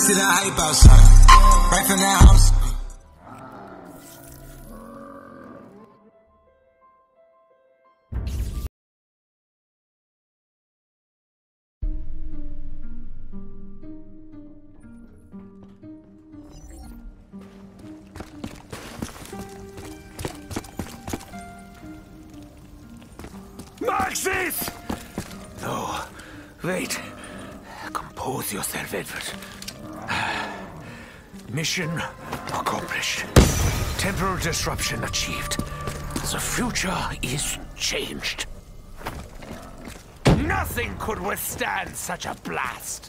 to that hype outside. Right from that house. Maxis! No, wait. Compose yourself, Edward. Mission accomplished. Temporal disruption achieved. The future is changed. Nothing could withstand such a blast.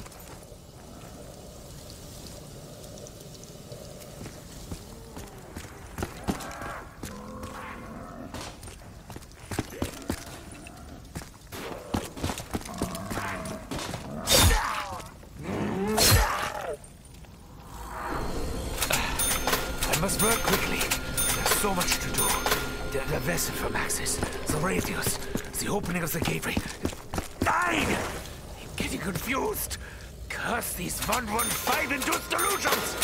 I must work quickly. There's so much to do. The vessel for Maxis, the radios, the opening of the gateway. 9! I'm getting confused. Curse these 115-induced delusions!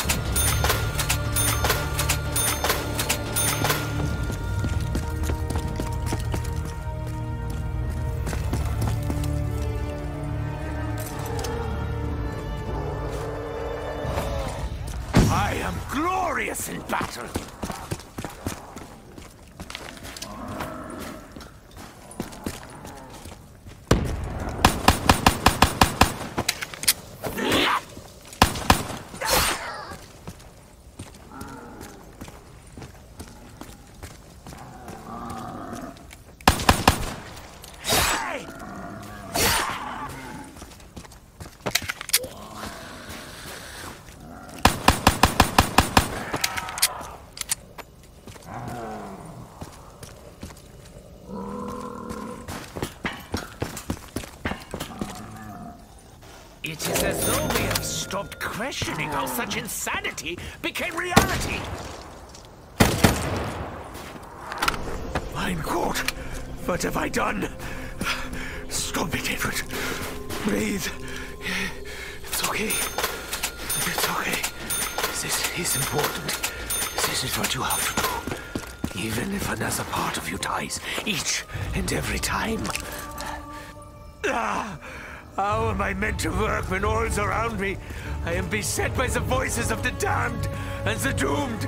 I am glorious in battle! It is as though we have stopped questioning how such insanity became reality. Mein Gott, what have I done? Stop it, Edward. Breathe. It's okay. It's okay. This is important. This is what you have to do. Even if another part of you dies, each and every time. How am I meant to work when all's around me? I am beset by the voices of the damned and the doomed.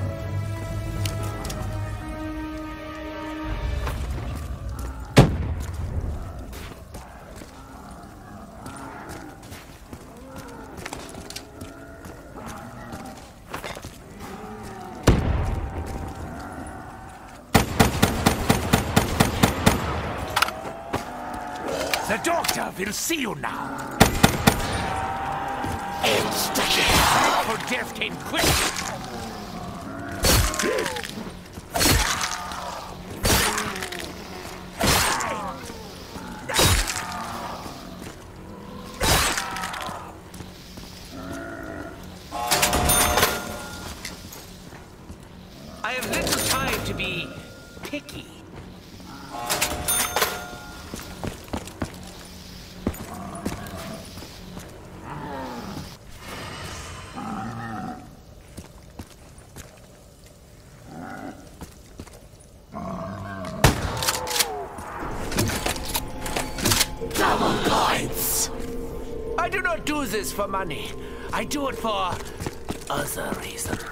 The doctor will see you now. Insta-kill! For death came quick! I have little time to be picky. I do not do this for money. I do it for other reasons.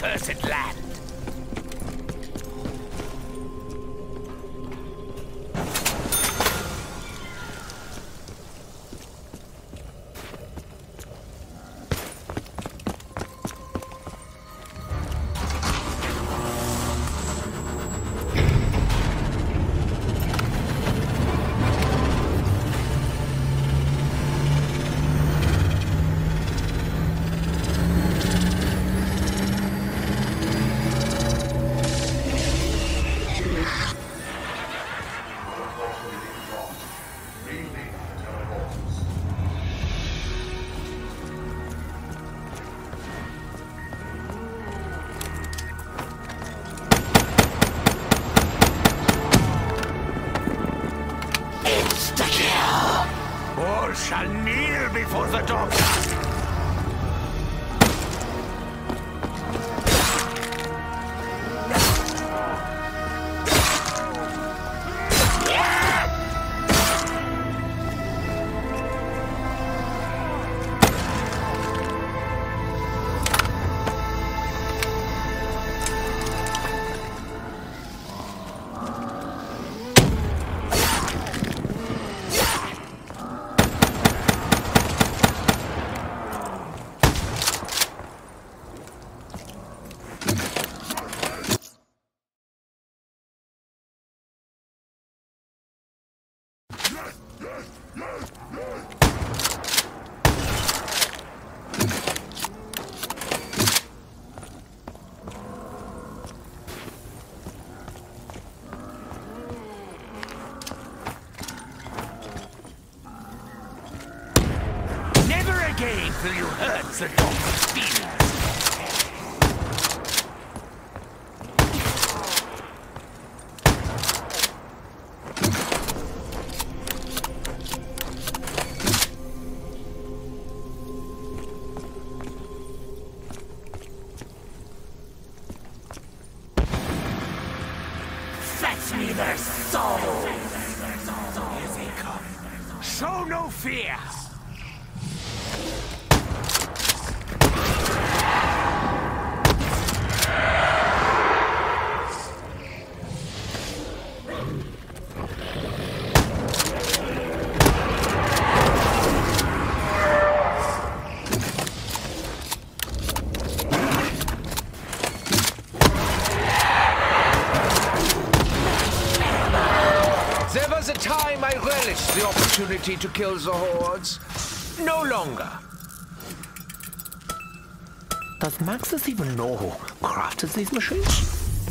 accursed land. All shall kneel before the doctor. Never again will you hurt the doctor's feelings. Fetch me their souls! Here they come. Show no fear! There was a time I relished the opportunity to kill the hordes. No longer. Does Maxis even know who crafted these machines?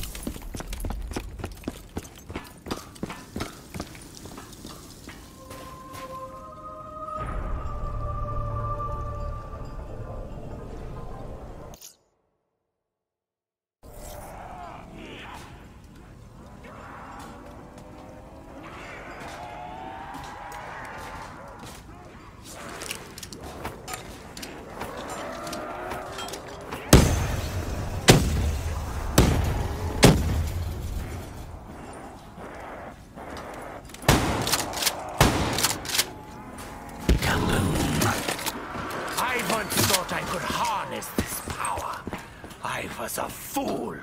I once thought I could harness this power. I was a fool.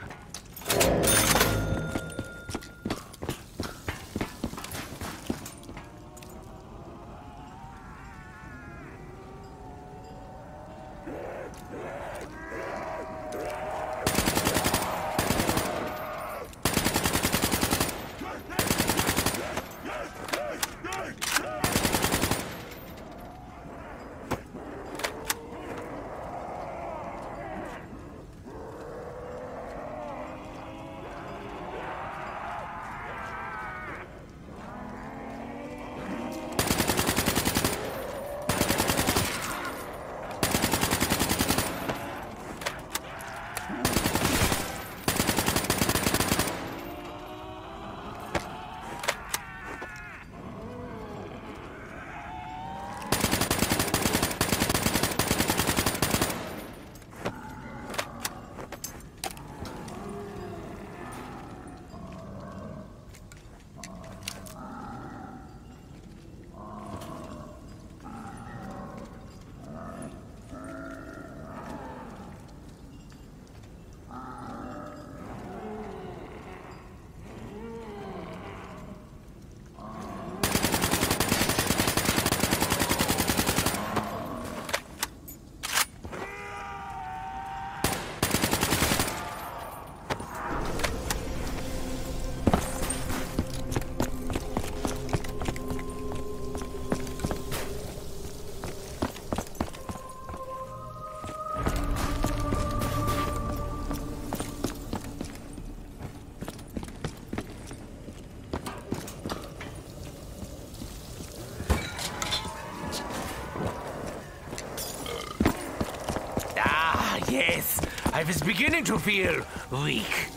I was beginning to feel weak.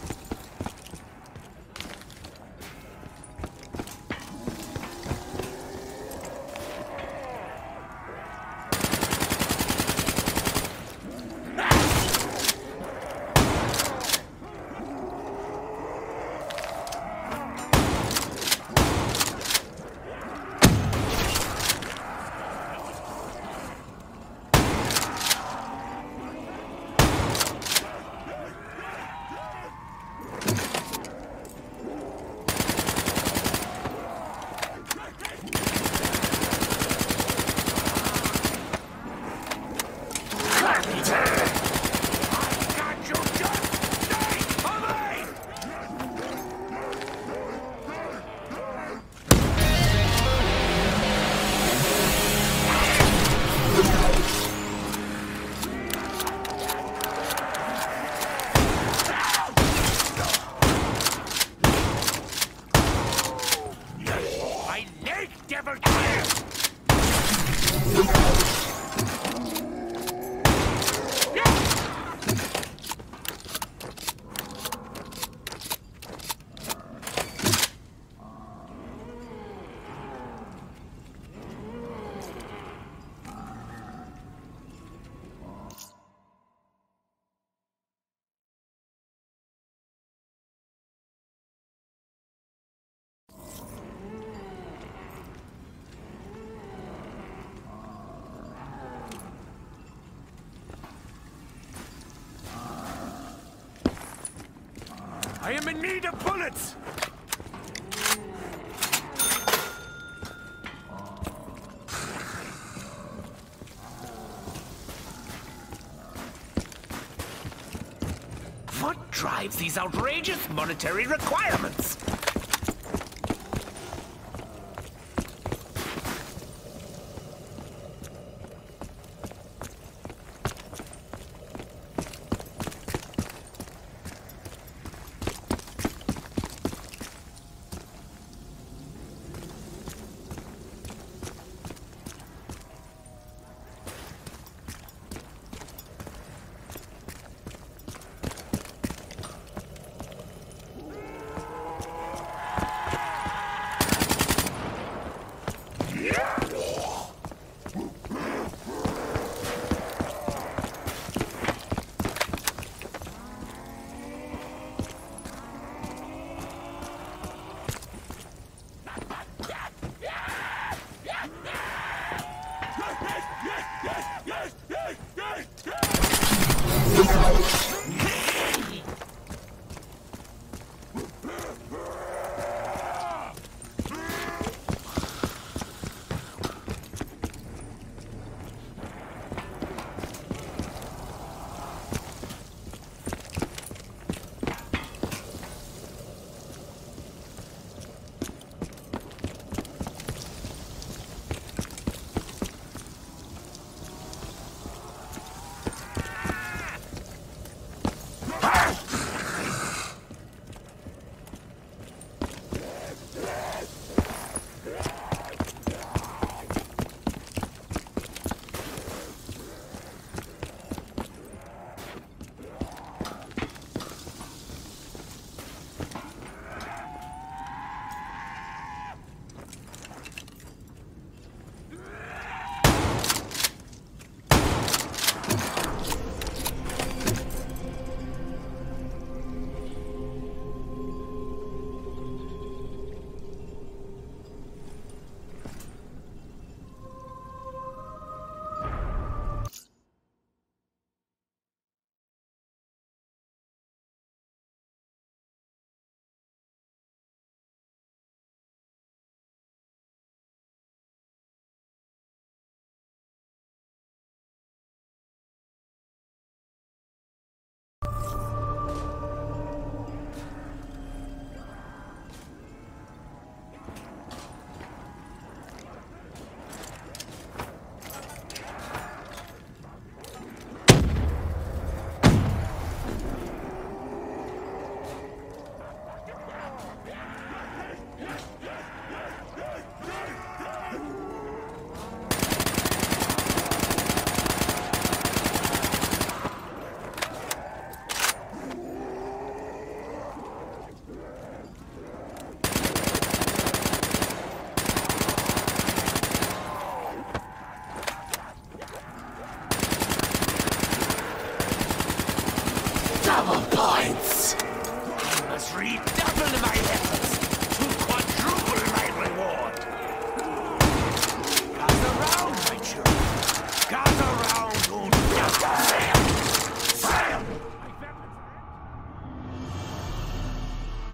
I am in need of bullets! What drives these outrageous monetary requirements? Double points! I must redouble my efforts!